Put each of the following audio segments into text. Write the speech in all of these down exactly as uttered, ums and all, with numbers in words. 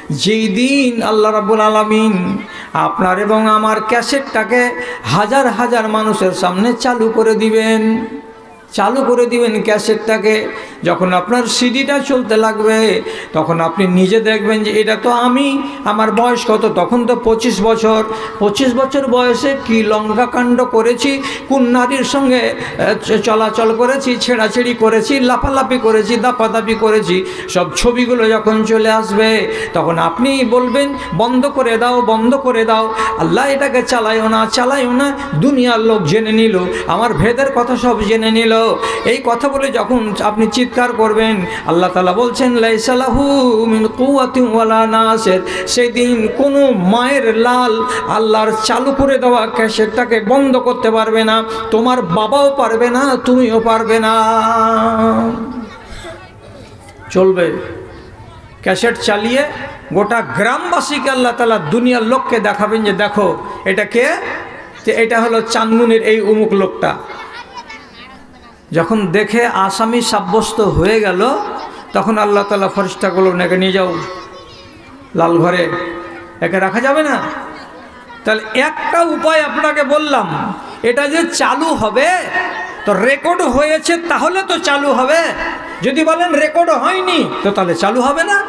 যেই দিন আল্লাহ রাব্বুল আলামিন আপনার এবং আমার ক্যাসেটটাকে হাজার হাজার মানুষের সামনে চালু করে দিবেন, চালু করে দিবেন ক্যাসেটটাকে, যখন আপনার সিডিটা চলতে লাগবে তখন আপনি নিজে দেখবেন যে এটা তো আমি, আমার বয়স কত, তখন তো পঁচিশ বছর পঁচিশ বছর বয়সে কি লঙ্কাকাণ্ড করেছি, কোন নারীর সঙ্গে চলাচল করেছি, ছেঁড়াছেড়ি করেছি, লাফালাফি করেছি, দাপাদাপি করেছি, সব ছবিগুলো যখন চলে আসবে তখন আপনি বলবেন বন্ধ করে দাও, বন্ধ করে দাও, আল্লাহ এটাকে চালাইও না, চালাইও না, দুনিয়ার লোক জেনে নিল, আমার ভেদের কথা সব জেনে নিল। এই কথা বলে যখন আপনি চিৎকার করবেন, আল্লাহ তাআলা বলছেন লাইসা লাহু মিন কুওয়াতিন ওয়ালা নাসির, সেদিন কোনো মায়ের লাল আল্লাহর চালু করে দেওয়া ক্যাসেটটাকে বন্ধ করতে পারবে না, তোমার বাবাও পারবে না, তুমিও পারবে না, চলবে। ক্যাসেট চালিয়ে গোটা গ্রামবাসীকে আল্লাহ তাআলা দুনিয়ার লোককে দেখাবেন যে দেখো এটা কে, যে এটা হলো চাঁদমুনির এই অমুক লোকটা। যখন দেখে আসামি সাব্যস্ত হয়ে গেল তখন আল্লাহ তাআলা ফেরেশতাগুলো একে নিয়ে যাও লাল ঘরে, একে রাখা যাবে না। তাহলে একটা উপায় আপনাকে বললাম, এটা যে চালু হবে তো রেকর্ড হয়েছে তাহলে তো চালু হবে, যদি বলেন রেকর্ড হয়নি তো তাহলে চালু হবে না।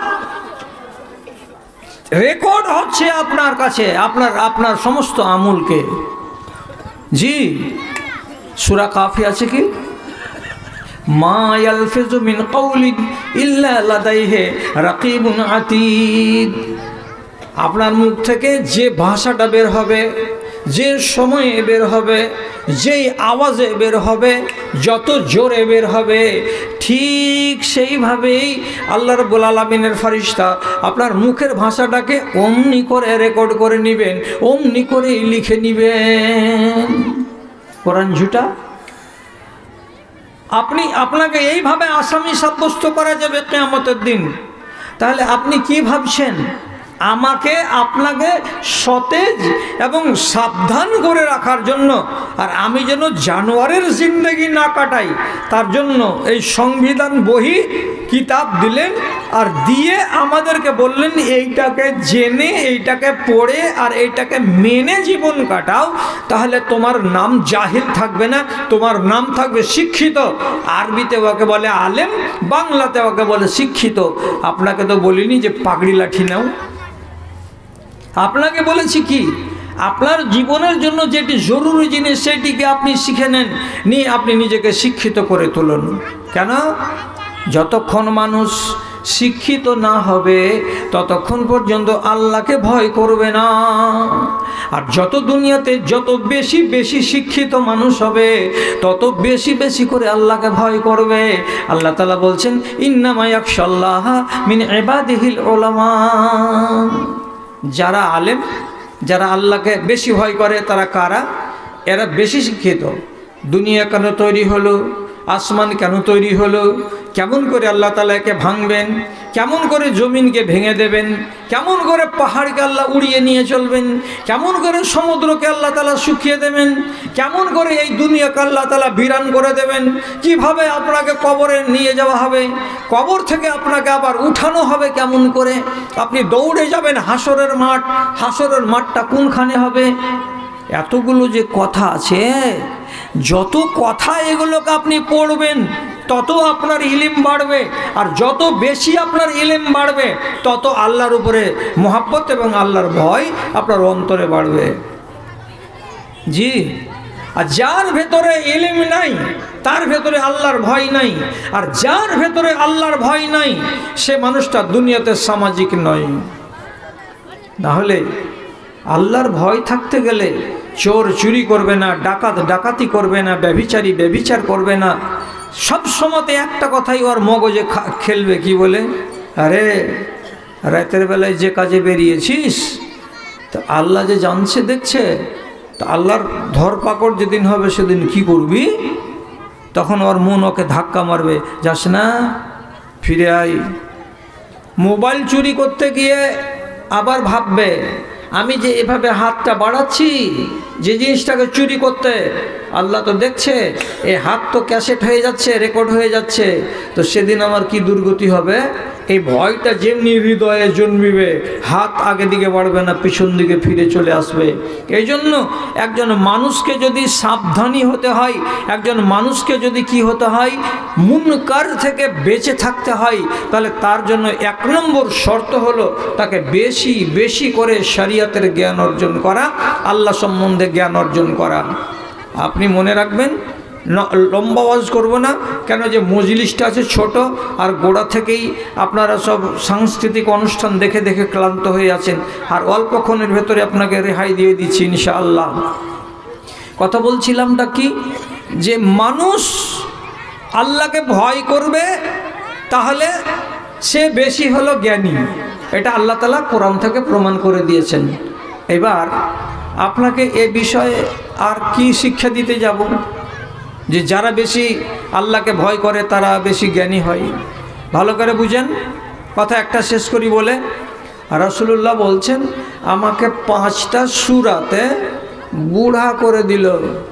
রেকর্ড হচ্ছে আপনার কাছে, আপনার আপনার সমস্ত আমলকে। জি, সূরা কাফি আছে কি, মা ইয়ালফিজু মিন কাউলিন ইল্লা লাদাইহি রাকিবুন আতীদ, আপনার মুখ থেকে যে ভাষাটা বের হবে, যে সময়ে বের হবে, যেই আওয়াজে বের হবে, যত জোরে বের হবে, ঠিক সেইভাবেই আল্লাহ রাব্বুল আলামিনের ফেরেশতা আপনার মুখের ভাষাটাকে অমনি করে রেকর্ড করে নেবেন, অমনি করেই লিখে নেবেন। কোরআন ঝুটা? আপনি আপনাকে এইভাবে আসামি সাব্যস্ত করা যাবে কিয়ামতের দিন। তাহলে আপনি কি ভাবছেন আমাকে আপনাকে সতেজ এবং সাবধান করে রাখার জন্য, আর আমি যেন জানোয়ারের জিন্দেগি না কাটাই তার জন্য এই সংবিধান বহি কিতাব দিলেন, আর দিয়ে আমাদেরকে বললেন এইটাকে জেনে, এইটাকে পড়ে আর এইটাকে মেনে জীবন কাটাও, তাহলে তোমার নাম জাহিল থাকবে না, তোমার নাম থাকবে শিক্ষিত। আরবিতে ওকে বলে আলেম, বাংলাতে ওকে বলে শিক্ষিত। আপনাকে তো বলিনি যে পাগড়ি লাঠি নাও, আপনাকে বলেছি কি আপনার জীবনের জন্য যেটি জরুরি জিনিস সেটিকে আপনি শিখে নেন, নিয়ে আপনি নিজেকে শিক্ষিত করে তুলুন। কেন? যতক্ষণ মানুষ শিক্ষিত না হবে ততক্ষণ পর্যন্ত আল্লাহকে ভয় করবে না। আর যত দুনিয়াতে যত বেশি বেশি শিক্ষিত মানুষ হবে তত বেশি বেশি করে আল্লাহকে ভয় করবে। আল্লাহ তাআলা বলছেন ইন্নামা ইয়াখশাল্লাহ মিন ইবাদিহিল উলামা, যারা আলেম, যারা আল্লাহকে বেশি ভয় করে তারা কারা? এরা বেশি শিক্ষিত। দুনিয়া কেন তৈরি হলো, আসমান কেন তৈরি হলো, কেমন করে আল্লাহ তাআলা একে ভাঙবেন, কেমন করে জমিনকে ভেঙে দেবেন, কেমন করে পাহাড়কে আল্লাহ উড়িয়ে নিয়ে চলবেন, কেমন করে সমুদ্রকে আল্লাহ তাআলা শুকিয়ে দেবেন, কেমন করে এই দুনিয়াকে আল্লাহ তাআলা বিরান করে দেবেন, কিভাবে আপনাকে কবরে নিয়ে যাওয়া হবে, কবর থেকে আপনাকে আবার উঠানো হবে কেমন করে, আপনি দৌড়ে যাবেন হাসরের মাঠ, হাসরের মাঠটা কোনখানে হবে, এতগুলো যে কথা আছে, যত কথা এগুলোকে আপনি পড়বেন তত আপনার ইলম বাড়বে, আর যত বেশি আপনার ইলম বাড়বে তত আল্লাহর উপরে মহব্বত এবং আল্লাহর ভয় আপনার অন্তরে বাড়বে। জি, আর যার ভেতরে ইলম নাই তার ভেতরে আল্লাহর ভয় নাই, আর যার ভেতরে আল্লাহর ভয় নাই সে মানুষটা দুনিয়াতে সামাজিক নয়। তাহলে আল্লাহর ভয় থাকতে গেলে চোর চুরি করবে না, ডাকাত ডাকাতি করবে না, ব্যভিচারী ব্যভিচার করবে না। সব সময়তে একটা কথাই ওর মগজে খেলবে, কি বলে, আরে রাতের বেলায় যে কাজে বেরিয়েছিস তো আল্লাহ যে জানছে দেখছে, তো আল্লাহর ধরপাকড় যেদিন হবে সেদিন কি করবি? তখন ওর মন ওকে ধাক্কা মারবে, যাস না, ফিরে আয়। মোবাইল চুরি করতে গিয়ে আবার ভাববে আমি যে এভাবে হাতটা বাড়াচ্ছি যে জিনিসটাকে চুরি করতে, আল্লাহ তো দেখছে, এই হাত তো ক্যাসেট হয়ে যাচ্ছে, রেকর্ড হয়ে যাচ্ছে, তো সেদিন আমার কি দুর্গতি হবে। এই ভয়টা যেমনি হৃদয়ে জন্মিবে, হাত আগে দিকে বাড়বে না, পিছন দিকে ফিরে চলে আসবে। এই জন্য একজন মানুষকে যদি সাবধানী হতে হয়, একজন মানুষকে যদি কি হতে হয়, মুনকার থেকে বেঁচে থাকতে হয়, তাহলে তার জন্য এক নম্বর শর্ত হলো তাকে বেশি বেশি করে শরিয়তের জ্ঞান অর্জন করা, আল্লাহ সম্বন্ধে জ্ঞান অর্জন করা। আপনি মনে রাখবেন, লম্বা ওয়াজ করব না, কেন যে মজলিসটা আছে ছোট, আর গোড়া থেকেই আপনারা সব সাংস্কৃতিক অনুষ্ঠান দেখে দেখে ক্লান্ত হয়ে আছেন, আর অল্পক্ষণের ভেতরে আপনাকে রেহাই দিয়ে দিচ্ছি ইনশাআল্লাহ। কথা বলছিলামটা কি, যে মানুষ আল্লাহকে ভয় করবে তাহলে সে বেশি হলো জ্ঞানী, এটা আল্লাহ তাআলা কোরআন থেকে প্রমাণ করে দিয়েছেন। এবার আপনাকে এ বিষয়ে আর কি শিক্ষা দিতে যাব, যে যারা বেশি আল্লাহকে ভয় করে তারা বেশি জ্ঞানী হয়। ভালো করে বুঝেন, কথা একটা শেষ করি বলে, রাসূলুল্লাহ বলছেন আমাকে পাঁচটা সূরাতে বুড়া করে দিল।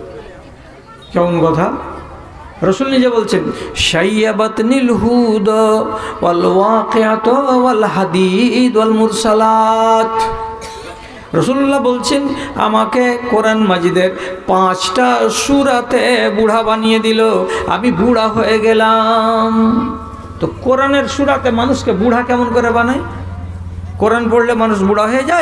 কেমন কথা? রাসূল নিজে বলছেন, শাইয়াবাতনিল হুদ ওয়াল ওয়াকিআত ওয়াল হাদীদ ওয়াল মুরসালাত। রাসূলুল্লাহ বলছেন আমাকে কোরআন মাজিদের পাঁচটা সূরাতে বুড়া বানিয়ে দিল, আমি বুড়া হয়ে গেলাম। তো কোরআনের সূরাতে মানুষকে বুড়া কেমন করে বানায়? কোরআন পড়লে মানুষ বুড়া হয়ে যায়?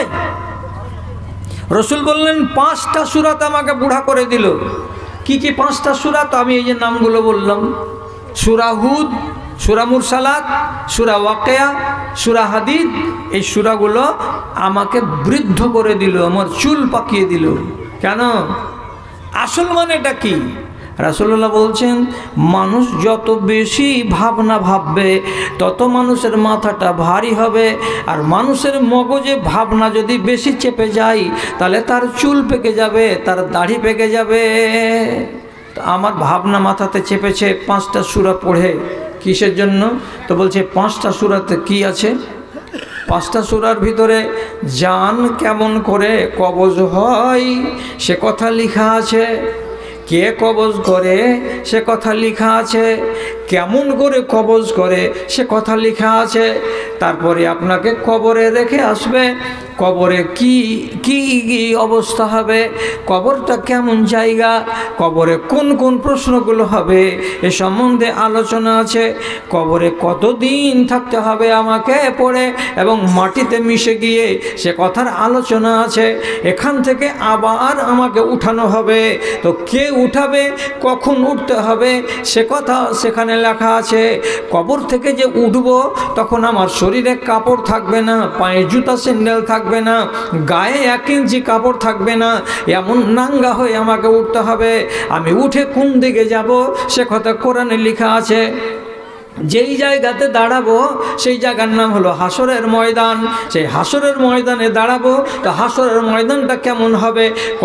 রাসূল বললেন পাঁচটা সূরাতে আমাকে বুড়া করে দিল। কি কি পাঁচটা সূরা? তো আমি এই যে নামগুলো বললাম, সূরা হুদ, সূরা মুরসালাত, সূরা ওয়াকিয়া, সূরা হাদীদ, এই সূরাগুলো আমাকে বৃদ্ধ করে দিল, আমার চুল পাকিয়ে দিল। কেন? আসল মানেটা কি? রাসূলুল্লাহ বলছেন মানুষ যত বেশি ভাবনা ভাববে তত মানুষের মাথাটা ভারী হবে, আর মানুষের মগজে ভাবনা যদি বেশি চেপে যায় তাহলে তার চুল পেকে যাবে, তার দাড়ি পেকে যাবে। তো আমার ভাবনা মাথাতে চেপেছে পাঁচটা সূরা পড়ে, কিসের জন্য? তো বলছে পাঁচটা সূরাতে কি আছে? পাঁচটা সূরার ভিতরে জান কেমন করে কবজ হয় সে কথা লেখা আছে, কে কবজ করে সে কথা লেখা আছে, কেমন করে কবজ করে সে কথা লেখা আছে। তারপরে আপনাকে কবরে রেখে আসবে, কবরে কি কি অবস্থা হবে, কবরটা কেমন জায়গা, কবরে কোন কোন প্রশ্নগুলো হবে এ সম্বন্ধে আলোচনা আছে। কবরে কতদিন থাকতে হবে আমাকে পড়ে এবং মাটিতে মিশে গিয়ে সে কথার আলোচনা আছে। এখান থেকে আবার আমাকে উঠানো হবে, তো কে উঠাবে, কখন উঠতে হবে সে কথা সেখানে লেখা আছে। কবর থেকে যে উঠব তখন আমার শরীরে কাপড় থাকবে না, পায়ে জুতা স্যান্ডেল থাকবে না, গায়ে এক ইঞ্চি কাপড় থাকবে না, এমন নাঙ্গা হয়ে আমাকে উঠতে হবে। আমি উঠে কোন দিকে যাব সে কথা কোরআনে লেখা আছে। যেই জায়গাতে দাঁড়াবো সেই জায়গার নাম হলো হাসরের ময়দান। সেই হাসরের ময়দানে দাঁড়াবো, তো হাসরের ময়দানটা কেমন হবে,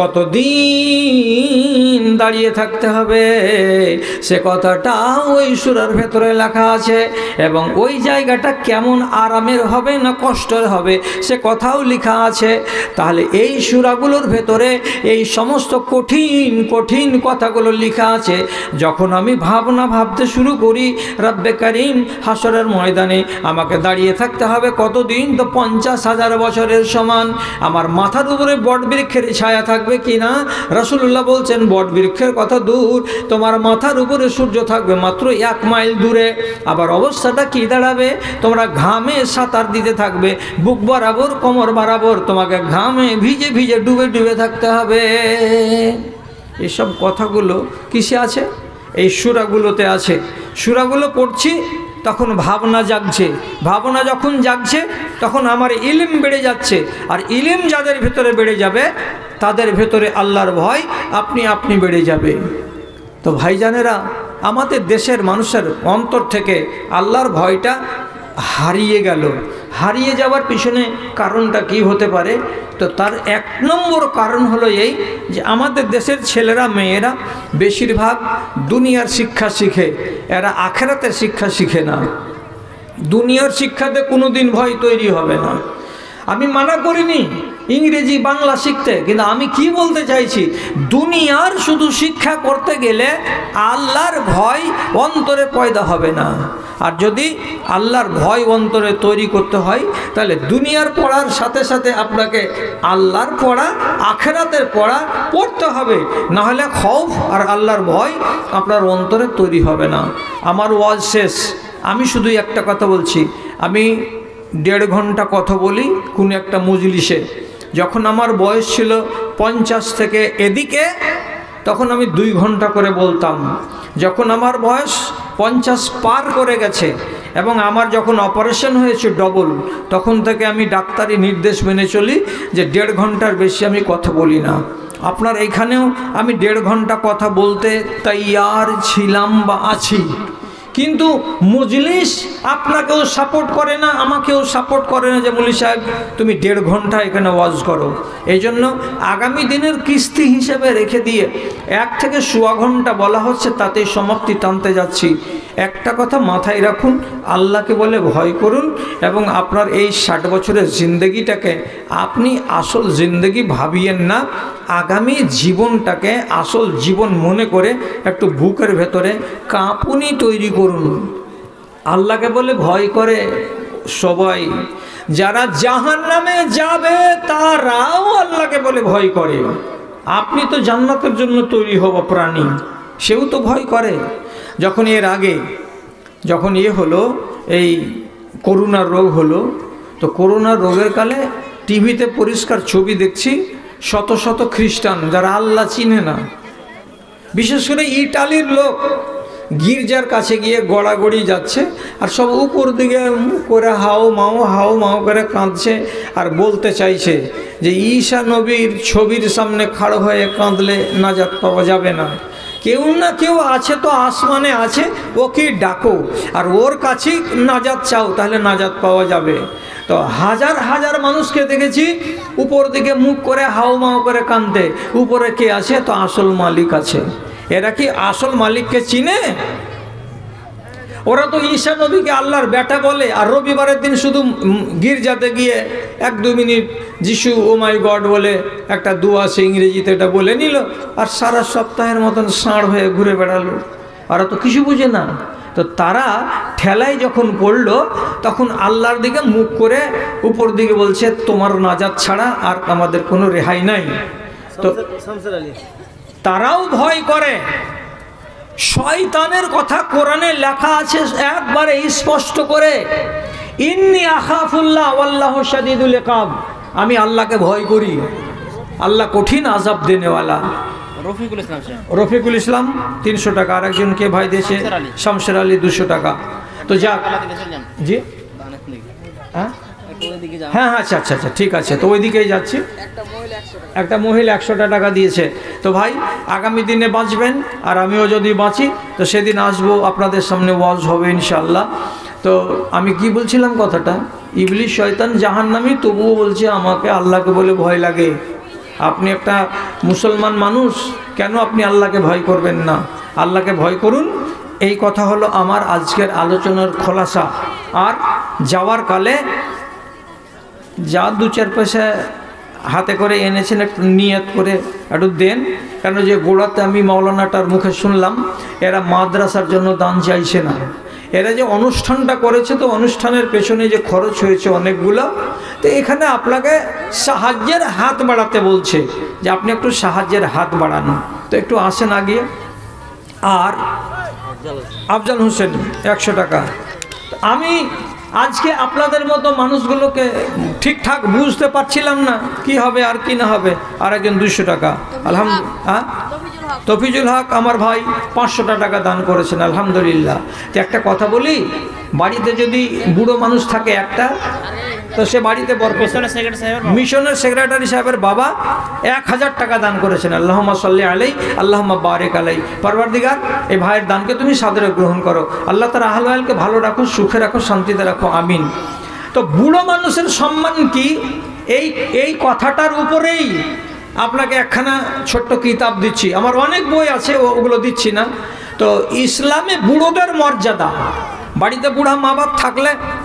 কতদিন দাঁড়িয়ে থাকতে হবে সে কথাটা ওই সূরার ভেতরে লেখা আছে। এবং ওই জায়গাটা কেমন আরামের হবে না কষ্টের হবে সে কথাও লেখা আছে। তাহলে এই সূরাগুলোর ভেতরে এই সমস্ত কঠিন কঠিন কথাগুলো লেখা আছে। যখন আমি ভাবনা ভাবতে শুরু করি রব্বে করিম হাসরের ময়দানে আমাকে দাঁড়িয়ে থাকতে হবে কতদিন, তো পঞ্চাশ হাজার বছরের সমান। আমার মাথার উপরে বটবৃক্ষের ছায়া থাকবে কিনা? রাসূলুল্লাহ বলছেন বটবৃক্ষের কথা দূর, তোমার মাথার উপরে সূর্য থাকবে মাত্র এক মাইল দূরে। আবার অবস্থাটা কি দাঁড়াবে? তোমরা ঘামে সাঁতার দিতে থাকবে, বুক বরাবর কোমর বরাবর তোমাকে ঘামে ভিজে ভিজে ডুবে ডুবে থাকতে হবে। এসব কথাগুলো কিসে আছে? এই সূরাগুলোতে আছে। সূরাগুলো পড়ছি তখন ভাবনা জাগছে, ভাবনা যখন জাগছে তখন আমার ইলম বেড়ে যাচ্ছে, আর ইলম যাদের ভেতরে বেড়ে যাবে তাদের ভেতরে আল্লাহর ভয় আপনি আপনি বেড়ে যাবে। তো ভাইজানেরা, আমাদের দেশের মানুষের অন্তর থেকে আল্লাহর ভয়টা হারিয়ে গেল। হারিয়ে যাওয়ার পিছনে কারণটা কি হতে পারে? তো তার এক নম্বর কারণ হলো এই যে আমাদের দেশের ছেলেরা মেয়েরা বেশিরভাগ দুনিয়ার শিক্ষা শিখে, এরা আখেরাতের শিক্ষা শিখে না। দুনিয়ার শিক্ষাতে কোনো দিন ভয় তৈরি হবে না। আমি মানা করিনি, ইংরেজি বাংলা শিখতে, কিন্তু আমি কি বলতে চাইছি, দুনিয়ার শুধু শিক্ষা করতে গেলে আল্লাহর ভয় অন্তরে পয়দা হবে না। আর যদি আল্লাহর ভয় অন্তরে তৈরি করতে হয় তাহলে দুনিয়ার পড়ার সাথে সাথে আপনাকে আল্লাহর পড়া, আখেরাতের পড়া পড়তে হবে, না হলে খৌফ আর আল্লাহর ভয় আপনার অন্তরে তৈরি হবে না। আমার ওয়াজ শেষ, আমি শুধু একটা কথা বলছি। আমি দেড় ঘন্টা কথা বলি কোন একটা মজলিসে। যখন আমার বয়স ছিল পঞ্চাশ থেকে এদিকে, তখন আমি দুই ঘন্টা করে বলতাম। যখন আমার বয়স পঞ্চাশ পার করে গেছে এবং আমার যখন অপারেশন হয়েছে ডবল, তখন থেকে আমি ডাক্তারি নির্দেশ মেনে চলি যে দেড় ঘন্টার বেশি আমি কথা বলি না। আপনার এইখানেও আমি দেড় ঘন্টা কথা বলতে তৈয়ার ছিলাম বা আছি, কিন্তু মজলিস আপনাকেও সাপোর্ট করে না, আমাকেও সাপোর্ট করে না যে মৌলী সাহেব তুমি দেড় ঘন্টা এখানে ওয়াজ করো। এই জন্য আগামী দিনের কিস্তি হিসেবে রেখে দিয়ে এক থেকে সোয়া ঘন্টা বলা হচ্ছে, তাতেই সমাপ্তি টানতে যাচ্ছি। একটা কথা মাথায় রাখুন, আল্লাহকে বলে ভয় করুন এবং আপনার এই ষাট বছরের জিন্দগিটাকে আপনি আসল জিন্দগি ভাবিয়েন না, আগামী জীবনটাকে আসল জীবন মনে করে একটু বুকের ভেতরে কাঁপুনি তৈরি করুন। আল্লাহকে বলে ভয় করে সবাই, যারা জাহান্নামে যাবে তারাও আল্লাহকে বলে ভয় করে। আপনি তো জান্নাতের জন্য তৈরি হব প্রাণী, সেও তো ভয় করে। যখন এর আগে যখন ইয়ে হলো, এই করোনার রোগ হলো, তো করোনার রোগের কালে টিভিতে পরিষ্কার ছবি দেখছি, শত শত খ্রিস্টান যারা আল্লাহ চিনে না, বিশেষ করে ইটালির লোক গির্জার কাছে গিয়ে গড়াগড়ি যাচ্ছে আর সব উপর দিকে করে হাও মাও হাও মাও করে কাঁদছে আর বলতে চাইছে যে ঈসা নবীর ছবির সামনে খাড়ো হয়ে কাঁদলে নাজাত পাওয়া যাবে না। কেউ না কেউ আছে তো আসমানে আছে, ওকে ডাকো আর ওর কাছেই নাজাত চাও, তাহলে নাজাত পাওয়া যাবে। তো হাজার হাজার মানুষকে দেখেছি উপর দিকে মুখ করে হাও মাও করে কাঁদতে, উপরে কে আছে? তো আসল মালিক আছে। এরা কি আসল মালিককে চিনে? ওরা তো ঈসা নবীকে আল্লাহর বেটা বলে, আর রবিবারের দিন শুধু গির্জাতে গিয়ে এক দু মিনিট যিশু ও মাই গড বলে একটা দোয়া সে ইংরেজিতে এটা বলে নিল, আর সারা সপ্তাহের মতন ষাঁড় হয়ে ঘুরে বেড়ালো। ওরা তো কিছু বুঝে না। তো তারা ঠেলায় যখন পড়লো, তখন আল্লাহর দিকে মুখ করে উপর দিকে বলছে তোমার নাজাত ছাড়া আর আমাদের কোনো রেহাই নাই। তো তারাও ভয় করে। শয়তানের কথা কোরআনে লেখা আছে একবারে স্পষ্ট করে, ইন্নী আখাফুল্লাহ ওয়াল্লাহু শাদীদুল ইকাব, আমি আল্লাহকে ভয় করি, আল্লাহ কঠিন আযাব দেনেওয়ালা। রফিকুল ইসলাম রফিকুল ইসলাম তিনশো টাকা, আর একজন কে ভাই দিয়েছে শামসের আলী দুশো টাকা। তো যাক, জি হ্যাঁ হ্যাঁ আচ্ছা আচ্ছা আচ্ছা ঠিক আছে, তো ওইদিকেই যাচ্ছি। একটা মহিলা একশোটা টাকা দিয়েছে। তো ভাই আগামী দিনে বাঁচবেন, আর আমিও যদি বাঁচি তো সেদিন আসবো, আপনাদের সামনে ওয়াজ হবে ইনশাআল্লাহ। তো আমি কি বলছিলাম কথাটা, ইবলিশ শয়তান জাহান্নামী, তবুও বলছে আমাকে আল্লাহকে বলে ভয় লাগে। আপনি একটা মুসলমান মানুষ, কেন আপনি আল্লাহকে ভয় করবেন না? আল্লাহকে ভয় করুন। এই কথা হলো আমার আজকের আলোচনার খোলাসা। আর যাওয়ার কালে যা দু চার পয়সা হাতে করে এনেছেন একটু নিয়ত করে একটু দেন, কেন যে গোড়াতে আমি মাওলানাটার মুখে শুনলাম এরা মাদ্রাসার জন্য দান চাইছে না, এরা যে অনুষ্ঠানটা করেছে, তো অনুষ্ঠানের পেছনে যে খরচ হয়েছে অনেকগুলো, তো এখানে আপনাকে সাহায্যের হাত বাড়াতে বলছে যে আপনি একটু সাহায্যের হাত বাড়ানো। তো একটু আসেন আগে। আর আফজাল হোসেন একশো টাকা। আমি আজকে আপনাদের মতো মানুষগুলোকে ঠিকঠাক বুঝতে পারছিলাম না কি হবে আর কি না হবে। আর একজন দুইশো টাকা, আলহামদুলিল্লাহ। তফিজুল হক আমার ভাই পাঁচশোটা টাকা দান করেছেন, আলহামদুলিল্লাহ। তো একটা কথা বলি, বাড়িতে যদি বুড়ো মানুষ থাকে একটা, তো সে বাড়িতে মিশনের সেক্রেটারি সাহেবের বাবা এক হাজার টাকা দান করেছেন, আল্লাহুম্মা সাল্লি আলাইহি আল্লাহুম্মা বারিক আলাইহি। পরওয়ারদিগার এই ভাইয়ের দানকে তুমি সাদরে গ্রহণ করো, আল্লাহ তার আহল ওয়ালকে ভালো রাখো, সুখে রাখো, শান্তিতে রাখো, আমিন। তো বুড়ো মানুষের সম্মান কি, এই এই কথাটার উপরেই আপনাকে একখানা ছোট্ট কিতাব দিচ্ছি। আমার অনেক বই আছে, ওগুলো দিচ্ছি না। তো ইসলামে বুড়োদের মর্যাদা, বাড়িতে বুড়া মা বাপ থাকলে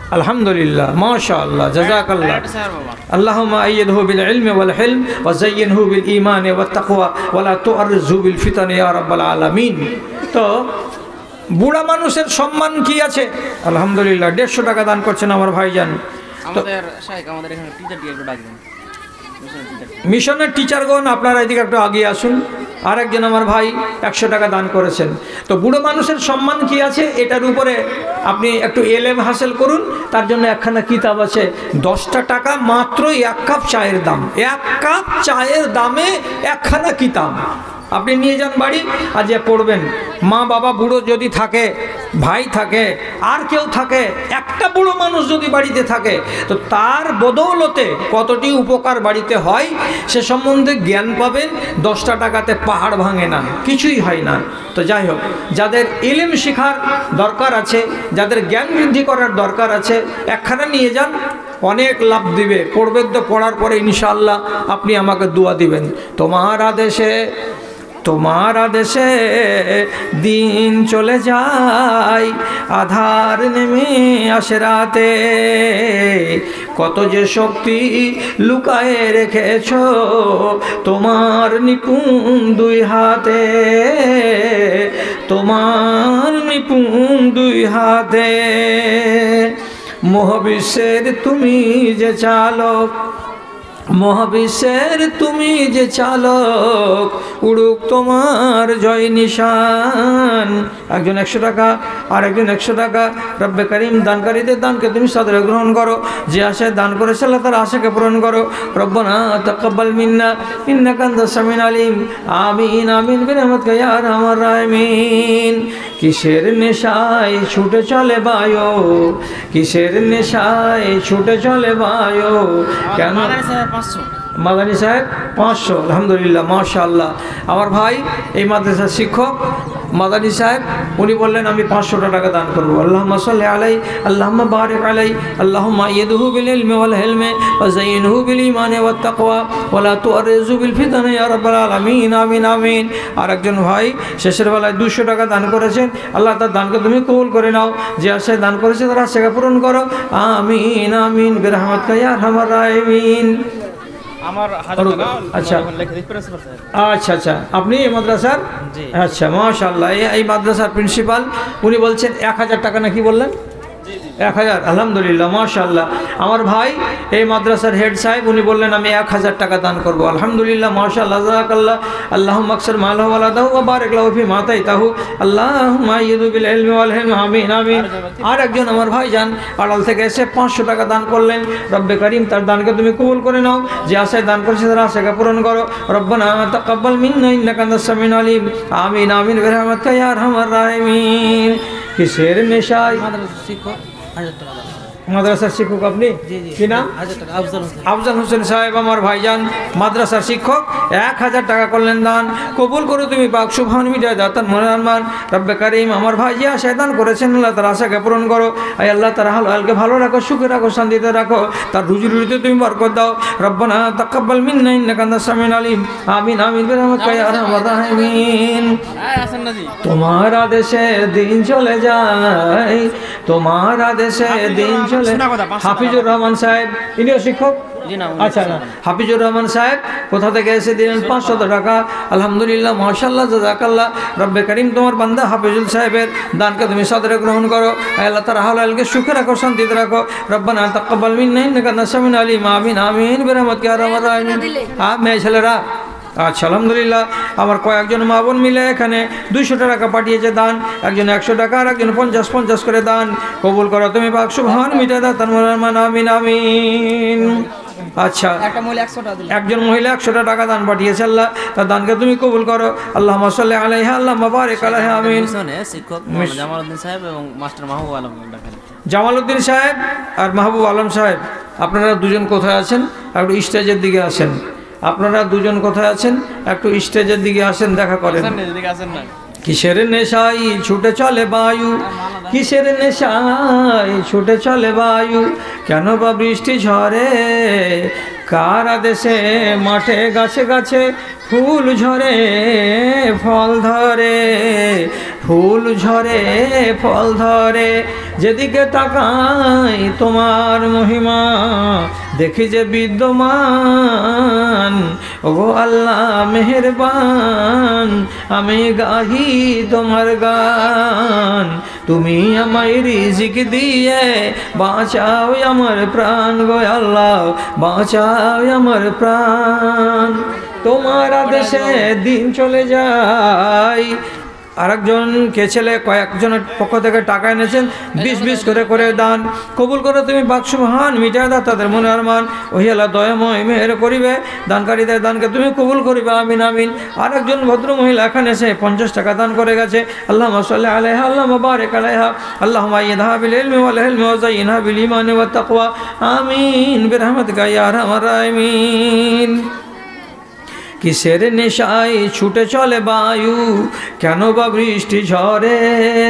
আলহামদুলিল্লাহ, মাশাআল্লাহ, জাযাকাল্লাহ। আল্লাহুম্মা আইয়িদহু বিল ইলমি ওয়াল হিলম ওয়া যায়্যিনহু বিল ঈমানি ওয়াত তাকওয়া ওয়া লা তুআররিজহু বিল ফিতানি ইয়া রাব্বাল আলামিন। তো বুড়া মানুষের সম্মান কি আছে? আলহামদুলিল্লাহ, দেড়শো টাকা দান করছেন আমার ভাইজান। আমাদের শাইখ আমাদের এখানে টিচার দিয়ে একটু ডাকবেন, মিশনের টিচারগণ আপনারা এদিকে একটু আগিয়ে আসুন। আরেকজন আমার ভাই একশো টাকা দান করেছেন। তো বুড়ো মানুষের সম্মান কি আছে এটার উপরে আপনি একটু এলেম হাসিল করুন। তার জন্য একখানা কিতাব আছে, দশটা টাকা মাত্র এক কাপ চায়ের দাম। এক কাপ চায়ের দামে একখানা কিতাব আপনি নিয়ে যান বাড়ি, আর যে পড়বেন। মা বাবা বুড়ো যদি থাকে, ভাই থাকে, আর কেউ থাকে, একটা বুড়ো মানুষ যদি বাড়িতে থাকে, তো তার বদৌলতে কতটি উপকার বাড়িতে হয় সে সম্বন্ধে জ্ঞান পাবেন। দশটা টাকাতে পাহাড় ভাঙে না, কিছুই হয় না। তো যাই হোক, যাদের ইলম শেখার দরকার আছে, যাদের জ্ঞান বৃদ্ধি করার দরকার আছে, একখানা নিয়ে যান, অনেক লাভ দিবে। পড়বেন তো, পড়ার পরে ইনশাআল্লাহ আপনি আমাকে দোয়া দিবেন। তোমার আদেশে তোমার আদেশে দিন চলে যায়, আধার নেমে আসে রাতে, কত যে শক্তি লুকায়ে রেখেছ তোমার নিপুণ দুই হাতে, তোমার নিপুণ দুই হাতে। মহাবিশ্বের তুমি যে চালক, মহাবিশ্বের তুমি যে চালক, উড়ুক তোমার জয় নিশান। একজন একশো টাকা, আর একজন একশো টাকা। রব্বে করিম দানকারীদের দানকে তুমি সাদরে গ্রহণ করো। যে আশায় দান করেছে আল্লাহ তার আশাকে পূরণ করো। রব্বানা তাকাব্বাল মিন্না ইন্নাকা আনতাস সামিউল আলিম। আমিন আমিন বিরহমাতিকা ইয়া আরহামার রাহিমিন। কিসের নেশায় ছুটে চলে বায়ো, কিসের নেশায় ছুটে চলে বায়ো, কেন? মাদানী সাহেব পাঁচশো, আলহামদুলিল্লাহ, মাশাআল্লাহ। আমার ভাই এই মাদ্রাসার শিক্ষক মাদানী সাহেব, উনি বললেন আমি পাঁচশোটা টাকা দান করবো। আল্লাহুম্মা সাল্লি আলাই, আল্লাহুম্মা বারিক আলাই, আল্লাহুম্মা আইয়িদহু বিল ইলমি ওয়াল হিলমি ওয়া যায়্যিনহু বিল ঈমানি ওয়াত তাকওয়া ওয়া লা তুআররিজহু বিল ফিতানি ইয়া রাব্বাল আলামিন। আমিন আমিন। আর একজন ভাই শেষের বেলায় দুশো টাকা দান করেছেন। আল্লাহ তার দানকে তুমি কবুল করে নাও। যে আশায় দান করেছে তার আশাকে পূরণ করো। আমিন আমিন বিরহমাতিকা ইয়া আরহামার রাহিমিন। আমার আচ্ছা আচ্ছা আচ্ছা, আপনি এই মাদ্রাসার? আচ্ছা, মাশাআল্লাহ। এই মাদ্রাসার প্রিন্সিপাল, উনি বলছেন এক হাজার টাকা নাকি বললেন? এক হাজার, আলহামদুলিল্লাহ, মাশাআল্লাহ। আমার ভাই এই মাদ্রাসার হেড সাহেব, উনি বললেন আমি এক হাজার টাকা দান করবো। আলহামদুলিল্লাহ, মাশাআল্লাহ, জাযাকাল্লাহ। আল্লাহুম্মা আকসির মালাহু ওয়া লাদাহু ওয়া বারিক লাহু ফি মা আতাইতাহু। আল্লাহুম্মা আইয়িদহু বিল ইলমি ওয়াল হিলমি। আমিন আমিন। আর একজন আমার ভাই যান আড়াল থেকে এসে পাঁচশো টাকা দান করলেন। রব্বে করিম তার দানকে তুমি কবুল করে নাও। যে আশায় দান করেছে তার আশাকে পূরণ করো। রব্বানা তাকাব্বাল মিন্না ইন্নাকা আনতাস সামিউল আলিম। আমিন আমিন বিরহমাতিকা ইয়া আরহামার রাহিমিন। কিসের নেশায়? মাদ্রাসার শিক্ষক আপনি? কি নাম? আফজাল হোসেন সাহেব আমার ভাইজান, মাদ্রাসার শিক্ষক, এক হাজার টাকা করলেন দান। কবুল করো তুমি পাক সুবহান মিডিয়া দাতান মনারমান। রব্বে করিম আমার ভাই যে আশায় দান করেছেন আল্লাহ তার আশাকে পূরণ করো। আয় আল্লাহ তার হালকে ভালো রাখো, সুখে রাখো, শান্তিতে রাখো, তার রুজি রুজিতে তুমি বরকত দাও। রব্বানা তাকাব্বাল মিন্না ইন্নাকা আনতাস সামিউল আলিম। আমিন আমিন বিরহমাতিকা ইয়া আরহামার রাহিমিন। তোমার আদেশে দিন চলে যায়, তোমার আদেশে দিন চলে। হাফিজুর রহমান সাহেব, ইনিও শিক্ষক? আচ্ছা না, হাফিজুর রহমান সাহেব কোথা থেকে এসে দিলেন পাঁচশত টাকা। আলহামদুলিল্লাহ, মাশাআল্লাহ, জাযাকাল্লাহ। রব্বে করিম তোমার বান্দা হাফিজুল সাহেবের দানকে তুমি সাদরে গ্রহণ করো। আল্লাহ তার হালালকে সুখে রাখো, শান্তিতে রাখো। রব্বানা তাকাব্বাল মিন্না ইন্নাকা আনতাস সামিউল আলিম। আমিন আমিন বিরহমাতিকা ইয়া আরহামার রাহিমিন। হ্যাঁ মেয়ে ছেলেরা, আচ্ছা, আলহামদুলিল্লাহ। আমার কয়েকজন মা বোন মিলে এখানে দুইশো টাকা পাঠিয়েছে দান। একজন একশো টাকা, আর একজন পঞ্চাশ পঞ্চাশ করে দান। কবুল করো তুমি পাক সুবহান মিডিয়া দাতান মনারমান। আমিন আমিন। আচ্ছা, একজন মহিলা একশো টাকা দান পাঠিয়েছে। আল্লাহ তার দানকে তুমি কবুল করো। আল্লাহুম্মা সাল্লি আলাইহা, আল্লাহুম্মা বারিক আলাইহা। আমিন। শিক্ষক জামালউদ্দিন সাহেব এবং মাস্টার মাহবুব আলম। জামালউদ্দিন সাহেব আর মাহবুব আলম সাহেব, আপনারা দুজন কোথায় আছেন? একটু স্টেজের দিকে আসেন। আপনারা দুজন কোথায় আছেন? একটু স্টেজের দিকে আসেন, দেখা করেন। কিসের নেশায় ছুটে চলে বায়ু, কিসের নেশায় ছুটে চলে বায়ু, কেন বা বৃষ্টি ঝরে, কার আদেশে মাঠে গাছে গাছে ফুল ঝরে ফল ধরে, ফুল ঝরে ফল ধরে, যেদিকে তাকাই তোমার মহিমা দেখি যে বিদ্যমান, ওগো আল্লাহ মেহেরবান, আমি গাহি তোমার গান, তুমি আমায় রিজিক দিয়ে বাঁচাও আমার প্রাণ গো আল্লাহ, বাঁচাও আমার প্রাণ। তোমার আদেশে দিন চলে যায়। আরেকজন কে ছেলে কয়েকজনের পক্ষ থেকে টাকা এনেছেন, বিশ বিশ করে করে দান কবুল করে তুমি বাক্স মহান মিটায় দাও তাদের মনে আরমান, ওহি আল্লাহ দয়াময় মেহের করিবে, দানকারীদের দানকে তুমি কবুল করিবে, আমিন আমিন। আরেকজন ভদ্র মহিলা এখানে এসে পঞ্চাশ টাকা দান করে গেছে, আল্লাহ সাল্লি আলাইহা আল্লাহ বারিক আলাইহা আল্লাহুম্মা আইয়িদহা বিল ইলমি ওয়াল হিলমি ওয়া যায়িনহা বিল ঈমানি ওয়াত তাকওয়া আমিন বিরহমাতিকা ইয়া আরহামার রাহিমিন। কিসের নেশায় ছুটে চলে বায়ু, কেন বা বৃষ্টি ঝরে,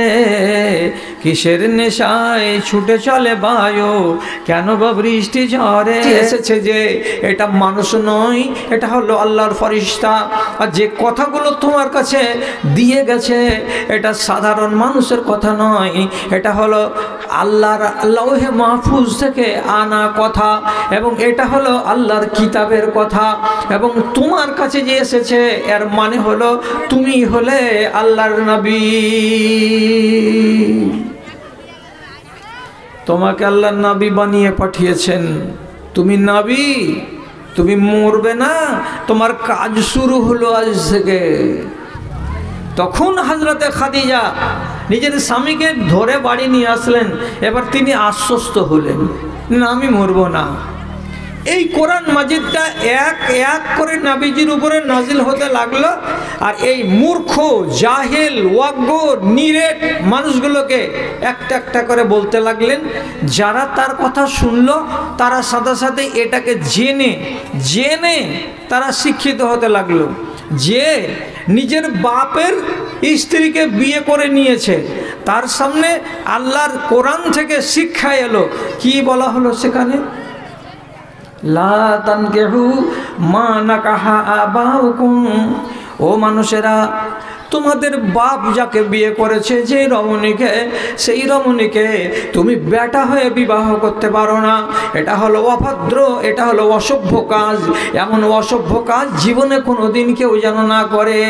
কিসের নেশায় ছুটে চলে বায়ু, কেন বা বৃষ্টি ঝরে। এসেছে যে এটা মানুষ নয়, এটা হলো আল্লাহর ফেরেশতা, আর যে কথাগুলো তোমার কাছে দিয়ে গেছে এটা সাধারণ মানুষের কথা নয়, এটা হলো আল্লাহর লৌহে মাহফুজ থেকে আনা কথা, এবং এটা হলো আল্লাহর কিতাবের কথা, এবং তোমার কাছে যে এসেছে এর মানে হলো তুমি হলে আল্লাহর নবী। তোমাকে আল্লাহর নবী বানিয়ে পাঠিয়েছেন, তুমি নবী, তুমি মরবে না, তোমার কাজ শুরু হলো আজ থেকে। তখন হযরতে খাদিজা নিজের স্বামীকে ধরে বাড়ি নিয়ে আসলেন, এবার তিনি আশ্বস্ত হলেন না আমি মরবো না। এই কোরআন মাজিদটা এক এক করে নবীজির উপরে নাজিল হতে লাগলো, আর এই মূর্খ জাহেল ওয়াগ্য নিরেট মানুষগুলোকে একটা একটা করে বলতে লাগলেন। যারা তার কথা শুনলো তারা সাথে সাথে এটাকে জেনে জেনে তারা শিক্ষিত হতে লাগলো। যে নিজের বাপের স্ত্রীকে বিয়ে করে নিয়েছে, তার সামনে আল্লাহর কোরআন থেকে শিক্ষা এলো, কি বলা হলো সেখানে, লা তানকিহু মা নাকাহা আবাউকুম, ও মানুষেরা তোমাদের বাপ যাকে বিয়ে করেছে যে রমণীকে, সেই রমণীকে তুমি বেটা হয়ে বিবাহ করতে পারো না। এটা হলো অভদ্র, এটা হলো অসভ্য কাজ, এমন অসভ্য কাজ জীবনে কোনো দিন কেউ যেন না করে।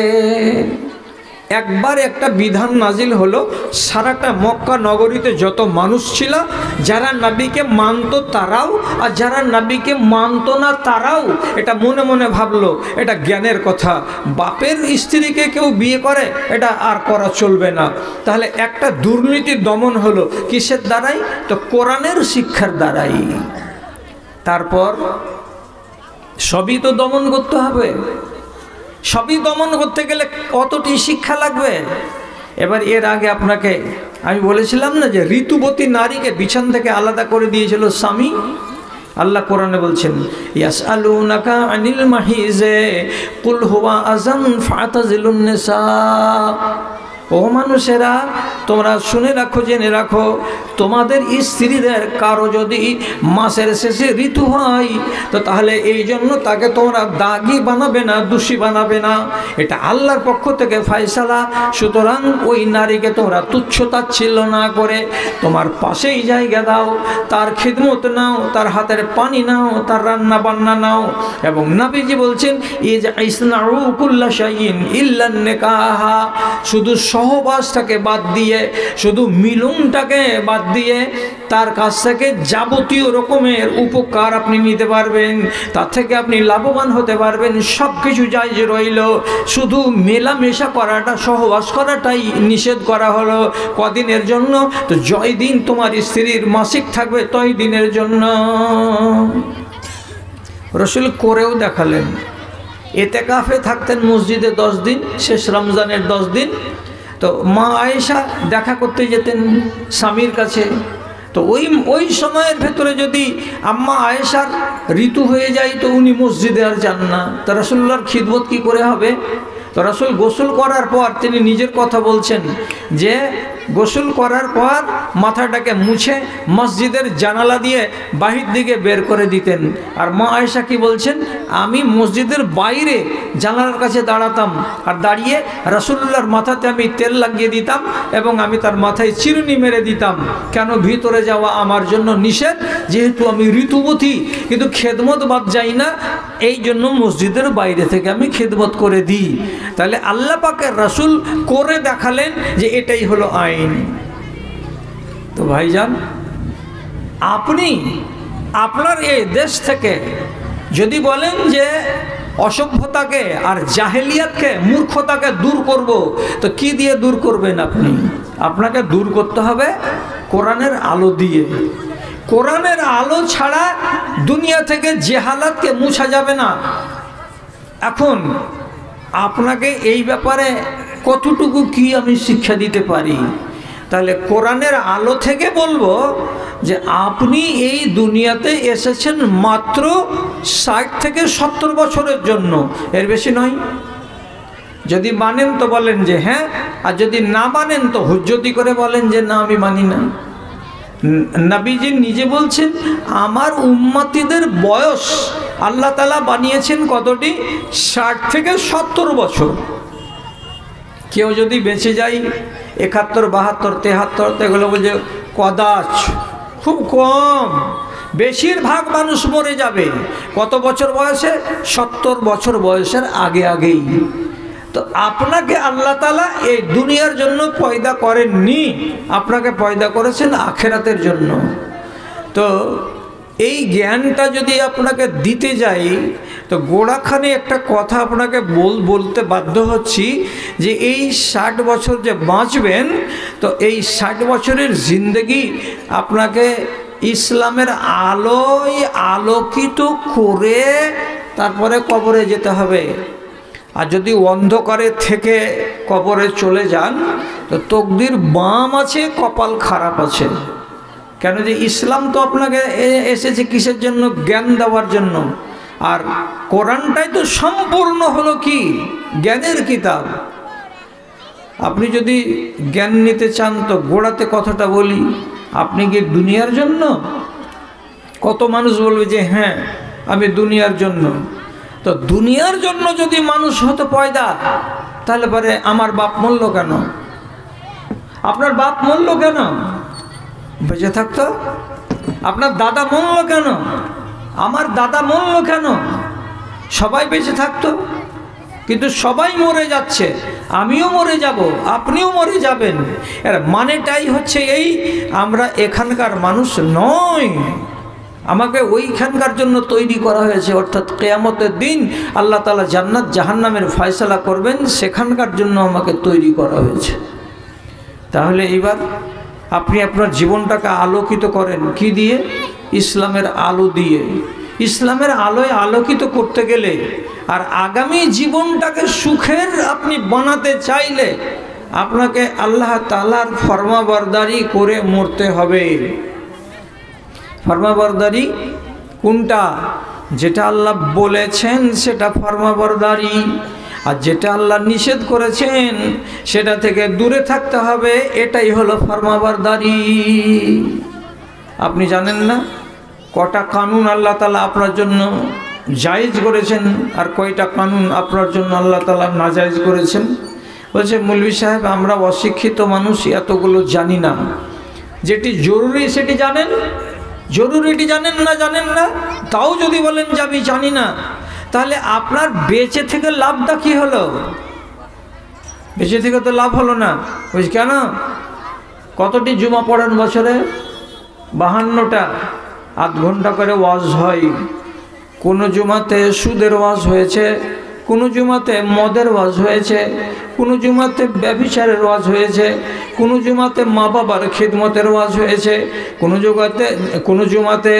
একবার একটা বিধান নাজিল হলো, সারাটা মক্কা নগরীতে যত মানুষ ছিল, যারা নবীকে মানতো তারাও আর যারা নবীকে মানতো না তারাও এটা মনে মনে ভাবলো এটা জ্ঞানের কথা, বাপের স্ত্রীকে কেউ বিয়ে করে এটা আর করা চলবে না। তাহলে একটা দুর্নীতি দমন হলো কিসের দ্বারাই, তো কোরআনের শিক্ষার দ্বারাই। তারপর সবই তো দমন করতে হবে, সবই দমন করতে গেলে কতটি শিক্ষা লাগবে। এবার এর আগে আপনাকে আমি বলেছিলাম না যে ঋতুবতী নারীকে বিছান থেকে আলাদা করে দিয়েছিল স্বামী। আল্লাহ কোরআনে বলছেন, ইয়াসআলুনাকা আনিল মাহিজে কুল হুয়া আযান ফাতাজিলুন নিসা। ও মানুষেরা তোমরা শুনে রাখো, জেনে রাখো, তোমাদের স্ত্রীদের কারো যদি মাসের শেষে ঋতু হয় তো তাহলে এই জন্য তাকে তোমরা দাগি বানাবে না, দোষী বানাবে না, এটা আল্লাহর পক্ষ থেকে ফয়সালা। সুতরাং ওই নারীকে তোমরা তুচ্ছ তাচ্ছিল্য না করে তোমার পাশেই জায়গা দাও, তার খিদমত নাও, তার হাতের পানি নাও, তার রান্না বান্না নাও। এবং নবীজি বলছেন, ইজ ইসনাউ কুল্লা শাইইন ইল্লা নিকাহা, শুধু সহবাসটাকে বাদ দিয়ে, শুধু মিলনটাকে বাদ দিয়ে তার কাছ থেকে যাবতীয় রকমের উপকার আপনি নিতে পারবেন, তার থেকে আপনি লাভবান হতে পারবেন। সব কিছু জায়েজ রইল, শুধু মেলামেশা করাটা, সহবাস করাটাই নিষেধ করা হলো। কদিনের জন্য, তো জয় দিন তোমার স্ত্রীর মাসিক থাকবে তয় দিনের জন্য। রাসূল করেও দেখালেন। এতেকাফে থাকতেন মসজিদে দশ দিন, শেষ রমজানের দশ দিন। তো মা আয়েশা দেখা করতে যেতেন স্বামীর কাছে। তো ওই ওই সময়ের ভেতরে যদি আম্মা আয়েশার ঋতু হয়ে যায় তো উনি মসজিদে আর যান না, তা রাসূলুল্লাহর খিদমত কী করে হবে? তো রাসূল গোসল করার পর তিনি নিজের কথা বলছেন যে গোসল করার পর মাথাটাকে মুছে মসজিদের জানালা দিয়ে বাহির দিকে বের করে দিতেন। আর মা আয়েশা কি বলছেন, আমি মসজিদের বাইরে জানালার কাছে দাঁড়াতাম আর দাঁড়িয়ে রাসূলুল্লাহর মাথাতে আমি তেল লাগিয়ে দিতাম এবং আমি তার মাথায় চিরুনি মেরে দিতাম। কেন? ভিতরে যাওয়া আমার জন্য নিষেধ, যেহেতু আমি ঋতুবতী, কিন্তু খেদমত বাদ যাই না, এই জন্য মসজিদের বাইরে থেকে আমি খেদমত করে দিই। তাহলে আল্লাহ পাকের রাসূল করে দেখালেন যে এটাই হলো আইন। তো ভাইজান, আপনি আপনার এই দেশ থেকে যদি বলেন যে অসভ্যতাকে আর জাহেলিয়াতকে, মূর্খতাকে দূর করব, তো কি দিয়ে দূর করবেন আপনি? আপনাকে দূর করতে হবে কোরআনের আলো দিয়ে। কোরআনের আলো ছাড়া দুনিয়া থেকে জেহালাতকে মুছা যাবে না। এখন আপনাকে এই ব্যাপারে কতটুকু কি আমি শিক্ষা দিতে পারি? তাহলে কোরআনের আলো থেকে বলবো যে আপনি এই দুনিয়াতে এসেছেন মাত্র ষাট থেকে সত্তর বছরের জন্য, এর বেশি নয়। যদি মানেন তো বলেন যে হ্যাঁ, আর যদি না মানেন তো হুজ্জতি করে বলেন যে না, আমি মানি না। নবীজি নিজে বলছেন আমার উম্মতিদের বয়স আল্লাহ তাআলা বানিয়েছেন কতটি? ষাট থেকে সত্তর বছর। কেউ যদি বেঁচে যায় একাত্তর, বাহাত্তর, তেহাত্তর, এগুলো বলছে কদাচ, খুব কম। বেশিরভাগ মানুষ মরে যাবে কত বছর বয়সে? সত্তর বছর বয়সের আগে আগেই। তো আপনাকে আল্লাহ তাআলা এই দুনিয়ার জন্য পয়দা করেননি, আপনাকে পয়দা করেছেন আখেরাতের জন্য। তো এই জ্ঞানটা যদি আপনাকে দিতে যাই, তো গোড়াখানে একটা কথা আপনাকে বল বলতে বাধ্য হচ্ছি যে এই ষাট বছর যে বাঁচবেন, তো এই ষাট বছরের জিন্দগি আপনাকে ইসলামের আলোয় আলোকিত করে তারপরে কবরে যেতে হবে। আর যদি অন্ধকারে থেকে কবরে চলে যান, তো তকদির বাম আছে, কপাল খারাপ আছে। কেন? যে ইসলাম তো আপনাকে এসেছে কিসের জন্য? জ্ঞান দেওয়ার জন্য। আর কোরআনটাই তো সম্পূর্ণ হলো কি? জ্ঞানের কিতাব। আপনি যদি জ্ঞান নিতে চান তো গোড়াতে কথাটা বলি, আপনি কি দুনিয়ার জন্য? কত মানুষ বলবে যে হ্যাঁ আমি দুনিয়ার জন্য। তো দুনিয়ার জন্য যদি মানুষ হতো পয়দা, তাহলে পরে আমার বাপ মরল কেন? আপনার বাপ মরল কেন? বেঁচে থাকতো। আপনার দাদা মরল কেন? আমার দাদা মরল কেন? সবাই বেঁচে থাকতো। কিন্তু সবাই মরে যাচ্ছে, আমিও মরে যাব, আপনিও মরে যাবেন। এর মানেটাই হচ্ছে এই, আমরা এখানকার মানুষ নই, আমাকে ওইখানকার জন্য তৈরি করা হয়েছে। অর্থাৎ কিয়ামতের দিন আল্লাহ তাআলা জান্নাত জাহান্নামের ফয়সালা করবেন, সেখানকার জন্য আমাকে তৈরি করা হয়েছে। তাহলে এইবার আপনি আপনার জীবনটাকে আলোকিত করেন কি দিয়ে? ইসলামের আলো দিয়ে। ইসলামের আলোয় আলোকিত করতে গেলে আর আগামী জীবনটাকে সুখের আপনি বানাতে চাইলে আপনাকে আল্লাহ তাআলার ফরমাবরদারি করে মরতে হবে। ফরমাবরদারি কোনটা? যেটা আল্লাহ বলেছেন সেটা ফরমাবরদারি, আর যেটা আল্লাহ নিষেধ করেছেন সেটা থেকে দূরে থাকতে হবে, এটাই হলো ফরমাবরদারি। আপনি জানেন না কটা কানুন আল্লাহ তাআলা আপনার জন্য জায়েজ করেছেন আর কয়টা কানুন আপনার জন্য আল্লাহ তাআলা নাজায়েজ করেছেন? বলছে মৌলভী সাহেব আমরা অশিক্ষিত মানুষ, এতগুলো জানি না। যেটি জরুরি সেটি জানেন, জরুরিটি জানেন না জানেন না তাও যদি বলেন যে আমি জানি না, তাহলে আপনার বেঁচে থেকে লাভটা কি হলো? বেঁচে থেকে তো লাভ হলো না। বুঝ কেন? কতটি জুমা পড়েন বছরে? বাহান্নটা। আধ ঘন্টা করে ওয়াজ হয়। কোনো জুমাতে সুদের ওয়াজ হয়েছে, কোনো জুমাতে মদের ওয়াজ হয়েছে, কোনো জুমাতে ব্যভিচারের ওয়াজ হয়েছে, কোনো জুমাতে মা বাবার খিদমতের ওয়াজ হয়েছে, কোনো জুমাতে কোনো জুমাতে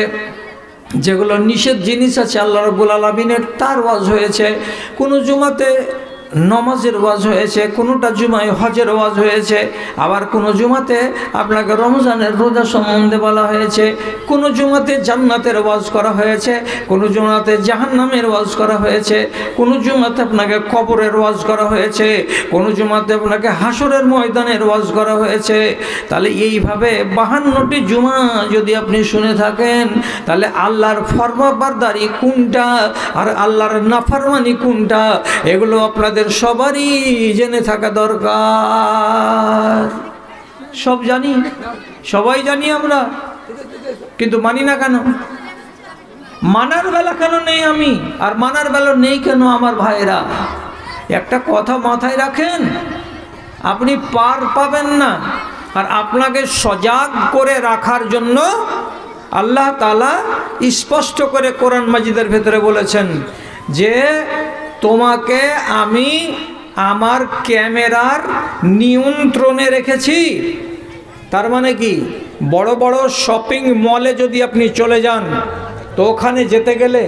যেগুলো নিষেধ জিনিস আছে আল্লাহ রাব্বুল আলামিনের তার ওয়াজ হয়েছে, কোনো জুমাতে নমাজের ওয়াজ হয়েছে, কোনোটা জুমায় হজের ওয়াজ হয়েছে, আবার কোনো জুমাতে আপনাকে রমজানের রোজা সম্বন্ধে বলা হয়েছে, কোনো জুমাতে জান্নাতের ওয়াজ করা হয়েছে, কোনো জুমাতে জাহান্নামের ওয়াজ করা হয়েছে, কোনো জুমাতে আপনাকে কবরের ওয়াজ করা হয়েছে, কোনো জুমাতে আপনাকে হাসরের ময়দানের ওয়াজ করা হয়েছে। তাহলে এইভাবে বাহান্নটি জুমা যদি আপনি শুনে থাকেন, তাহলে আল্লাহর ফরমাবরদারি কোনটা আর আল্লাহর নাফরমানি কোনটা, এগুলো আপনাদের সবারই জেনে থাকা দরকার। সব জানি, সবাই জানি আমরা, কিন্তু মানি না কেন? মানার বেলা কেন নেই আমি, আর মানার বেলা নেই কেন আমার ভাইরা? একটা কথা মাথায় রাখেন, আপনি পার পাবেন না, আর আপনাকে সজাগ করে রাখার জন্য আল্লাহ তাআলা স্পষ্ট করে কোরআন মাজিদের ভেতরে বলেছেন যে তোমাকে আমি আমার ক্যামেরার নিয়ন্ত্রণে রেখেছি। তার মানে কি, বড় বড় শপিং মলে যদি আপনি চলে যান, তো ওখানে যেতে গেলে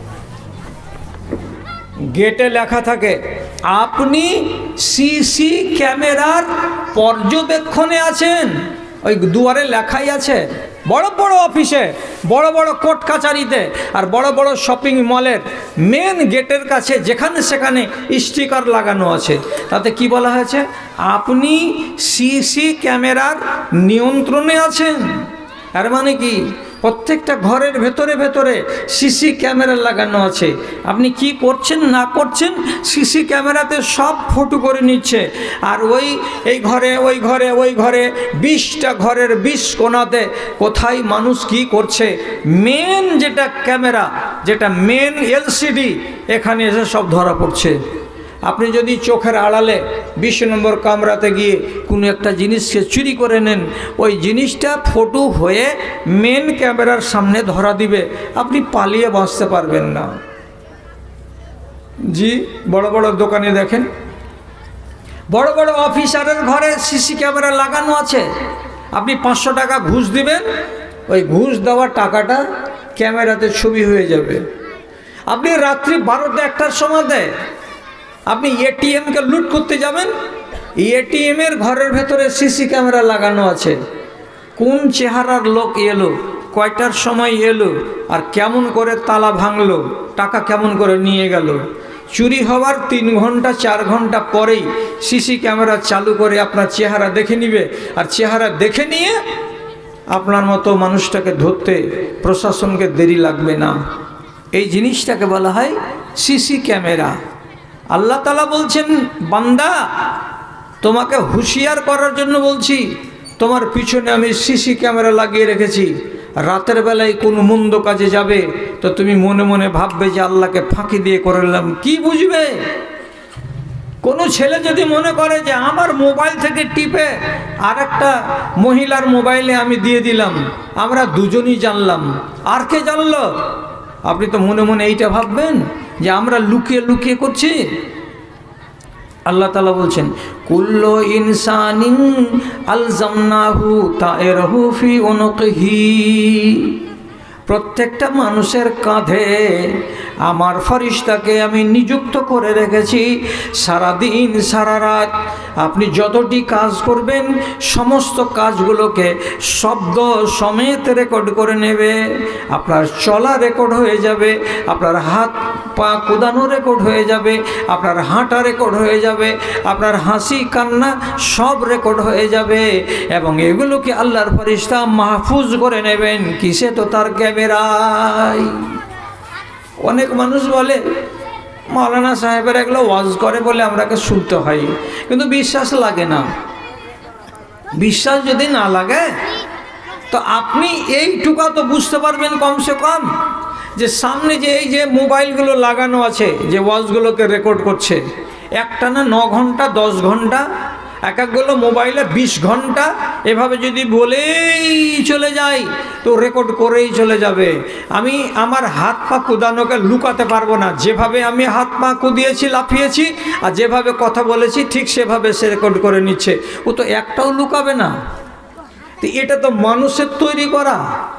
গেটে লেখা থাকে আপনি সিসি ক্যামেরার পর্যবেক্ষণে আছেন। ওই দুয়ারে লেখাই আছে, বড় বড় অফিসে, বড় বড় কোর্ট কাচারিতে, আর বড় বড় শপিং মলের মেন গেটের কাছে যেখানে সেখানে স্টিকার লাগানো আছে। তাতে কি বলা হয়েছে? আপনি সিসি ক্যামেরার নিয়ন্ত্রণে আছেন। তার মানে কি, প্রত্যেকটা ঘরের ভেতরে ভেতরে সিসি ক্যামেরা লাগানো আছে। আপনি কি করছেন না করছেন সিসি ক্যামেরাতে সব ফটো করে নিচ্ছে। আর ওই এই ঘরে ওই ঘরে ওই ঘরে বিশটা ঘরের বিশ কোণাতে কোথায় মানুষ কি করছে, মেন যেটা ক্যামেরা, যেটা মেন এলসিডি, এখানে এসে সব ধরা পড়ছে। আপনি যদি চোখের আড়ালে বিশ নম্বর কামরাতে গিয়ে কোনো একটা জিনিসকে চুরি করে নেন, ওই জিনিসটা ফটো হয়ে মেন ক্যামেরার সামনে ধরা দিবে, আপনি পালিয়ে বাঁচতে পারবেন না। জি, বড় বড় দোকানে দেখেন, বড় বড় অফিসারের ঘরে সিসি ক্যামেরা লাগানো আছে। আপনি পাঁচশো টাকা ঘুষ দিবেন, ওই ঘুষ দেওয়ার টাকাটা ক্যামেরাতে ছবি হয়ে যাবে। আপনি রাত্রি বারোটা একটার সময় দেয় আপনি এটিএমকে লুট করতে যাবেন, এটিএমের ঘরের ভেতরে সিসি ক্যামেরা লাগানো আছে। কোন চেহারার লোক এলো, কয়টার সময় এলো, আর কেমন করে তালা ভাঙলো, টাকা কেমন করে নিয়ে গেল। চুরি হওয়ার তিন ঘন্টা চার ঘন্টা পরেই সিসি ক্যামেরা চালু করে আপনার চেহারা দেখে নিবে, আর চেহারা দেখে নিয়ে আপনার মতো মানুষটাকে ধরতে প্রশাসনকে দেরি লাগবে না। এই জিনিসটাকে বলা হয় সিসি ক্যামেরা। আল্লাহ তাআলা বলছেন, বান্দা তোমাকে হুঁশিয়ার করার জন্য বলছি, তোমার পিছনে আমি সিসি ক্যামেরা লাগিয়ে রেখেছি। রাতের বেলায় কোনো মন্দ কাজে যাবে তো তুমি মনে মনে ভাববে যে আল্লাহকে ফাঁকি দিয়ে করলাম, কি বুঝবে? কোনো ছেলে যদি মনে করে যে আমার মোবাইল থেকে টিপে আর একটা মহিলার মোবাইলে আমি দিয়ে দিলাম, আমরা দুজনই জানলাম, আর কে জানলো? আপনি তো মনে মনে এইটা ভাববেন যে আমরা লুকিয়ে লুকিয়ে করছি। আল্লাহ তাআলা বলছেন, কুল্লু ইনসানিন আলজামনাহু তায়রাহু ফি উনুকিহি, প্রত্যেকটা মানুষের কাঁধে আমার ফরিস্তাকে আমি নিযুক্ত করে রেখেছি। সারাদিন সারা রাত আপনি যতটি কাজ করবেন সমস্ত কাজগুলোকে শব্দ সমেত রেকর্ড করে নেবে। আপনার চলা রেকর্ড হয়ে যাবে, আপনার হাত পা কোদানো রেকর্ড হয়ে যাবে, আপনার হাঁটা রেকর্ড হয়ে যাবে, আপনার হাসি কান্না সব রেকর্ড হয়ে যাবে। এবং এগুলোকে আল্লাহর ফেরেশতা মাহফুজ করে নেবেন। কিসে? তো তার ক্যামেরায়। অনেক মানুষ বলে মাওলানা সাহেবের এগুলো ওয়াজ করে বলে আমরাকে শুনতে হয়, কিন্তু বিশ্বাস লাগে না। বিশ্বাস যদি না লাগে তো আপনি এইটুকু তো বুঝতে পারবেন কমসে কম, যে সামনে যে এই যে মোবাইলগুলো লাগানো আছে যে ওয়াজগুলোকে রেকর্ড করছে, একটা না ন ঘন্টা দশ ঘন্টা, এক একগুলো মোবাইলে বিশ ঘন্টা, এভাবে যদি বলেই চলে যায় তো রেকর্ড করেই চলে যাবে। আমি আমার হাত পা কুদানোকে লুকাতে পারবো না, যেভাবে আমি হাত পা কুদিয়েছি লাফিয়েছি আর যেভাবে কথা বলেছি ঠিক সেভাবে সে রেকর্ড করে নিচ্ছে, ও তো একটাও লুকাবে না। তো এটা তো মানুষের তৈরি করা।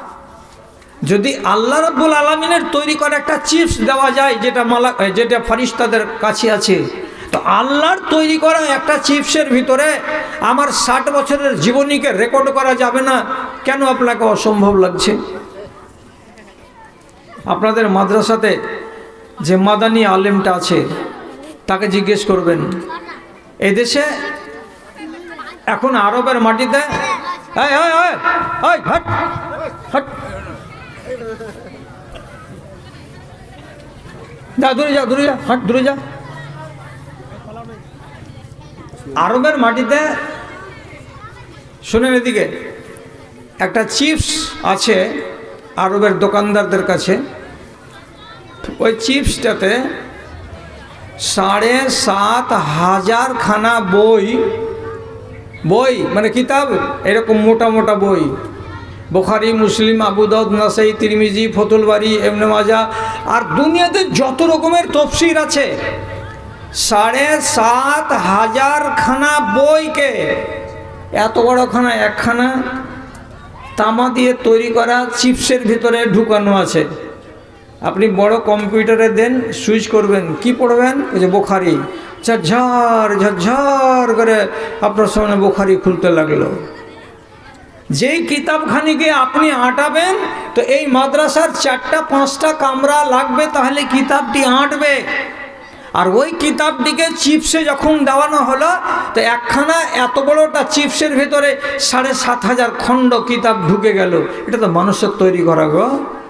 যদি আল্লাহ রাব্বুল আলামিনের তৈরি করা একটা চিপস দেওয়া যায় যেটা মালা যেটা ফেরেশতাদের কাছে আছে, তো আল্লাহর তৈরি করা একটা চিপসের ভিতরে আমার ষাট বছরের জীবনীকে রেকর্ড করা যাবে না, কেন আপনাকে অসম্ভব লাগছে? আপনাদের মাদ্রাসাতে যে মাদানী আলেমটা আছে তাকে জিজ্ঞেস করবেন, এই দেশে এখন আরবের মাটিতে এই, এই, এই, এই, হট, হট। যা দূরে যা, দূরে যা, হট, দূরে যা। আরবের মাটিতে, শুনেন এদিকে, একটা চিপস আছে আরবের দোকানদারদের কাছে। ওই চিপসটাতে সাড়ে সাত হাজার খানা বই, বই মানে কিতাব, এরকম মোটা মোটা বই, বুখারী, মুসলিম, আবু দাউদ, নাসাই, তিরমিজি, ফতুল বারী, ইবনে মাজাহ, আর দুনিয়াতে যত রকমের তফসির আছে, সাড়ে সাত হাজার খানা বইকে এত বড় খানা একখানা তামা দিয়ে তৈরি করা চিপসের ভিতরে ঢুকানো আছে। আপনি বড় কম্পিউটারে দেন, সুইচ করবেন, কি পড়বেন? ওই যে বুখারী, ঝরঝর ঝরঝর করে আপনার সামনে বুখারী খুলতে লাগলো। যেই কিতাবখানিকে আপনি আঁটাবেন তো এই মাদ্রাসার চারটা পাঁচটা কামরা লাগবে, তাহলে কিতাবটি আঁটবে। আর ওই কিতাবটিকে চিপসে যখন দেওয়ানো হলো তো একখানা এত বড়টা চিপসের ভেতরে সাড়ে সাত হাজার খণ্ড কিতাব ঢুকে গেল। এটা তো মানুষের তৈরি করা গো।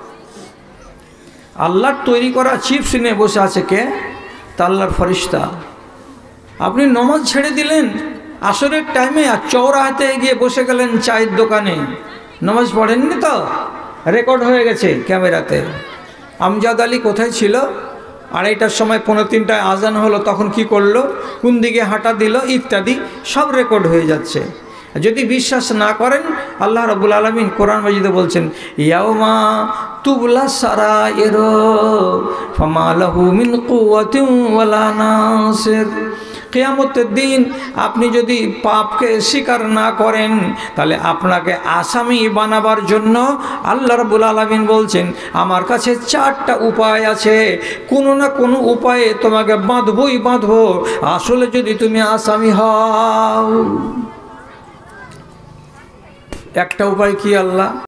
আল্লাহর তৈরি করা চিপস নিয়ে বসে আছে কে? তা আল্লাহর ফরিস্তা। আপনি নমাজ ছেড়ে দিলেন আসরের টাইমে, আর চৌরাহাতে গিয়ে বসে গেলেন চায়ের দোকানে, নমাজ পড়েননি তো? রেকর্ড হয়ে গেছে ক্যামেরাতে। আমজাদ আলী কোথায় ছিল? আড়াইটার সময় পনেরো তিনটায় আজান হলো, তখন কি করলো, কোন দিকে হাঁটা দিল, ইত্যাদি সব রেকর্ড হয়ে যাচ্ছে। যদি বিশ্বাস না করেন, আল্লাহ রাব্বুল আলামিন কোরআন মাজিদে বলছেন, ইয়াউমা তুবলা সারায়েরু ফামা লাহু মিন কুওয়াতিন ওয়ালা নাসির। কিয়ামতের দিন আপনি যদি পাপকে স্বীকার না করেন, তাহলে আপনাকে আসামি বানাবার জন্য আল্লাহ রাব্বুল আলামিন বলছেন, আমার কাছে চারটা উপায় আছে, কোনো না কোনো উপায়ে তোমাকে বাঁধবই বাঁধবো, আসলে যদি তুমি আসামি হও। একটা উপায় কি আল্লাহ?